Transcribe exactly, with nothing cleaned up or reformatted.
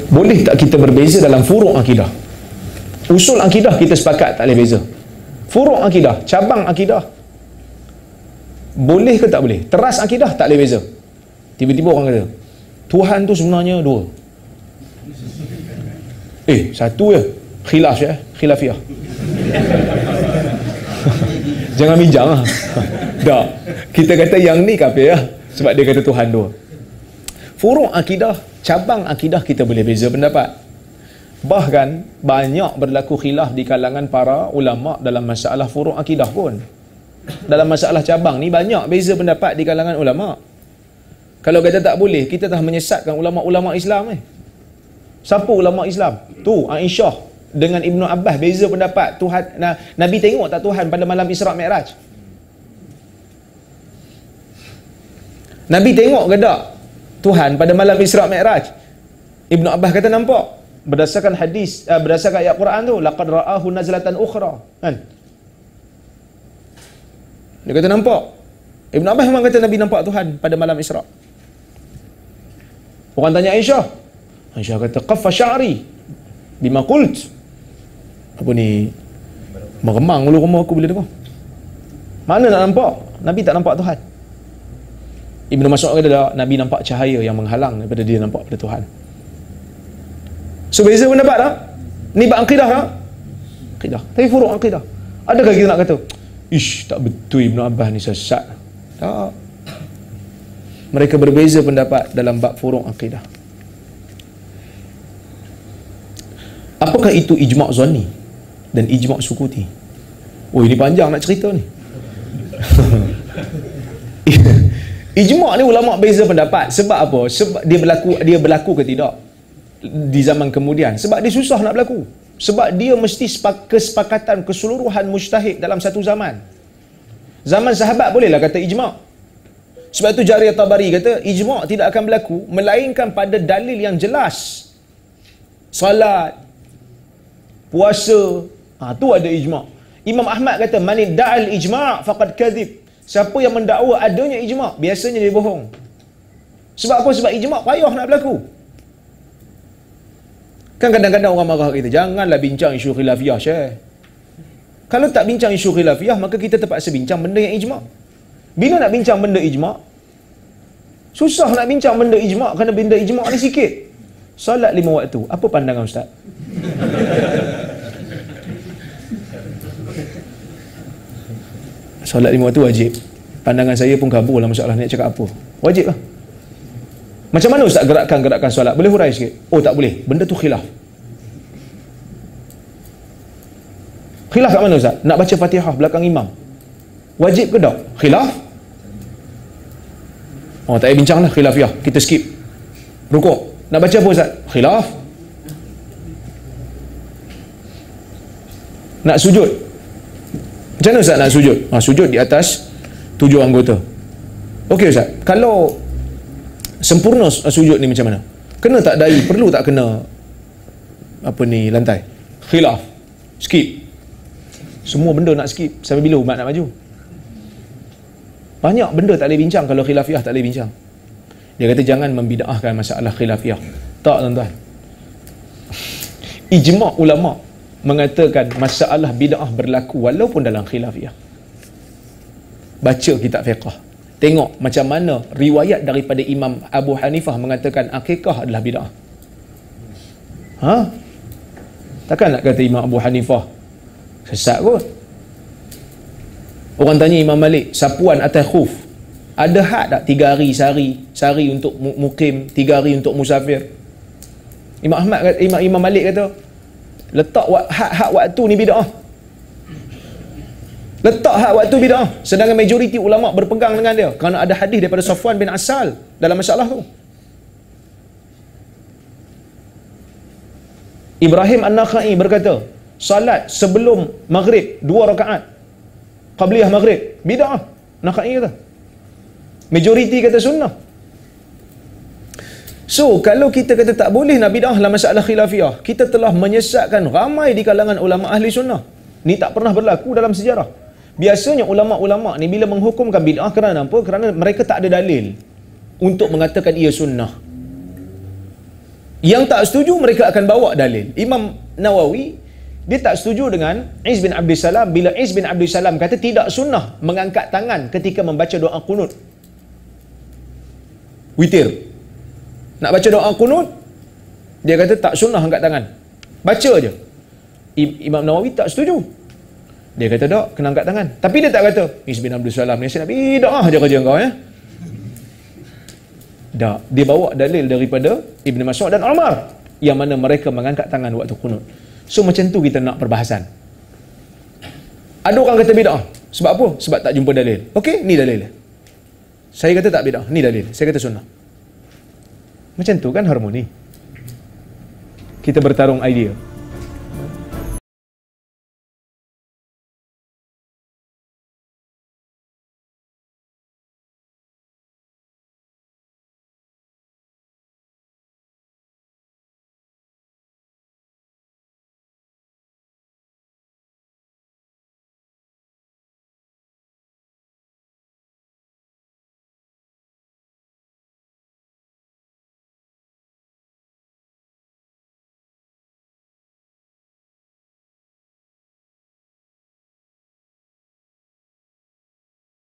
Boleh tak kita berbeza dalam furuk akidah? Usul akidah kita sepakat tak boleh beza. Furuk akidah, cabang akidah, boleh ke tak boleh? Teras akidah tak boleh beza. Tiba-tiba orang kata Tuhan tu sebenarnya dua. Eh, satu je. Khilaf je, khilafiah. Jangan bincang lah. Tak. Kita kata yang ni kafir lah, sebab dia kata Tuhan dua. Furuk akidah, cabang akidah kita boleh beza pendapat. Bahkan banyak berlaku khilaf di kalangan para ulama dalam masalah furuk akidah pun. Dalam masalah cabang ni banyak beza pendapat di kalangan ulama. Kalau kata tak boleh, kita dah menyesatkan ulama-ulama Islam ni. Siapa ulama Islam? Tu Aisyah dengan Ibnu Abbas beza pendapat. Tuhan, nah, Nabi tengok tak Tuhan pada malam Isra' Mi'raj? Nabi tengok ke tak Tuhan pada malam Isra' Mi'raj? Ibnu Abbas kata nampak. Berdasarkan hadis, uh, berdasarkan ayat Quran tu, laqad ra'ahu nazlatan ukhra, kan? Dia kata nampak. Ibnu Abbas memang kata Nabi nampak Tuhan pada malam Isra'. Orang tanya Aisyah. Aisyah kata qaffa sya'ri bima qult. Apa ni? Meremang ulu rumah aku bila dengar. Mana nak nampak? Nabi tak nampak Tuhan. Ibnu Mas'ud kata tak, Nabi nampak cahaya yang menghalang daripada dia nampak pada Tuhan. So beza pendapat tak? Ni bab akidah tak? Akidah. Tapi furuk akidah. Adakah kita nak kata, ish, tak betul Ibnu Abbas ni sesat? Tak. Mereka berbeza pendapat dalam bab furuk akidah. Apakah itu ijma' zanni dan ijma' sukuti? Oh, ini panjang nak cerita ni. Ijma' ni ulama beza pendapat. Sebab apa? Sebab dia berlaku dia berlaku ke tidak di zaman kemudian. Sebab dia susah nak berlaku. Sebab dia mesti kesepakatan keseluruhan mujtahid dalam satu zaman. Zaman sahabat bolehlah kata ijma'. Sebab itu Jarir Tabari kata ijma' tidak akan berlaku melainkan pada dalil yang jelas. Salat, puasa, ha, tu ada ijma'. Imam Ahmad kata man idda'al ijma' faqad kadhib. Siapa yang mendakwa adanya ijma', biasanya dia bohong. Sebab apa? Sebab ijma' payah nak berlaku. Kan kadang-kadang orang marah kita, janganlah bincang isu khilafiyah, Syekh. Kalau tak bincang isu khilafiyah, maka kita terpaksa bincang benda yang ijma'. Bila nak bincang benda ijma'? Susah nak bincang benda ijma' kerana benda ijma' ni sikit. Salat lima waktu, apa pandangan Ustaz? Solat lima waktu wajib. Pandangan saya pun kabur lah masalah ni, nak cakap apa. Wajib lah. Macam mana Ustaz gerakkan gerakan solat? Boleh hurai sikit? Oh, tak boleh. Benda tu khilaf. Khilaf kat mana Ustaz? Nak baca Fatihah belakang imam, wajib ke tak? Khilaf. Oh, tak payah bincang lah khilafiyah. Kita skip. Rukuk. Nak baca apa Ustaz? Khilaf. Nak sujud, macam mana Ustaz nak sujud? Ha, sujud di atas tujuh anggota. Okey Ustaz, kalau sempurna sujud ni macam mana? Kena tak dahi? Perlu tak kena apa ni lantai? Khilaf. Skip. Semua benda nak skip. Sampai bila umat nak maju? Banyak benda tak boleh bincang kalau khilafiyah tak boleh bincang. Dia kata jangan membida'ahkan masalah khilafiyah. Tak tuan-tuan. Ijma' ulama' mengatakan masalah bid'ah berlaku walaupun dalam khilafiyah. Baca kitab fiqh, tengok macam mana riwayat daripada Imam Abu Hanifah mengatakan akikah adalah bid'ah. Ha? Takkan nak kata Imam Abu Hanifah sesat kot. Orang tanya Imam Malik, sapuan atas khuf ada had tak? Tiga hari sehari, sehari untuk mukim, tiga hari untuk musafir. Imam Ahmad, Imam, Imam Malik kata letak hak-hak waktu ni bid'ah. Letak hak waktu bid'ah. Sedangkan majoriti ulama berpegang dengan dia kerana ada hadis daripada Safwan bin Asal dalam masalah tu. Ibrahim An-Nakhai berkata, salat sebelum maghrib dua rakaat qabliyah maghrib bid'ah. Nakhai kata. Majoriti kata sunnah. So, kalau kita kata tak boleh nak bid'ah dalam masalah khilafiyah, kita telah menyesatkan ramai di kalangan ulama ahli sunnah. Ni tak pernah berlaku dalam sejarah. Biasanya ulama-ulama ni bila menghukumkan bid'ah kerana apa? Kerana mereka tak ada dalil untuk mengatakan ia sunnah. Yang tak setuju mereka akan bawa dalil. Imam Nawawi dia tak setuju dengan Iz bin Abdul Salam bila Iz bin Abdul Salam kata tidak sunnah mengangkat tangan ketika membaca doa qunut witir. Nak baca doa qunut, dia kata tak sunnah angkat tangan, baca je. Imam Nawawi tak setuju. Dia kata tak, kena angkat tangan. Tapi dia tak kata Iz bin Abdul Salam ni saya nak bidah ah je kerja kau ya. Tak, dia bawa dalil daripada Ibn Mas'ud dan Umar yang mana mereka mengangkat tangan waktu qunut. So macam tu kita nak perbahasan. Ada orang kata bid'ah. Sebab apa? Sebab tak jumpa dalil. Okey, ni dalil. Saya kata tak bid'ah, ni dalil. Saya kata sunnah. Macam tu kan harmoni. Kita bertarung idea.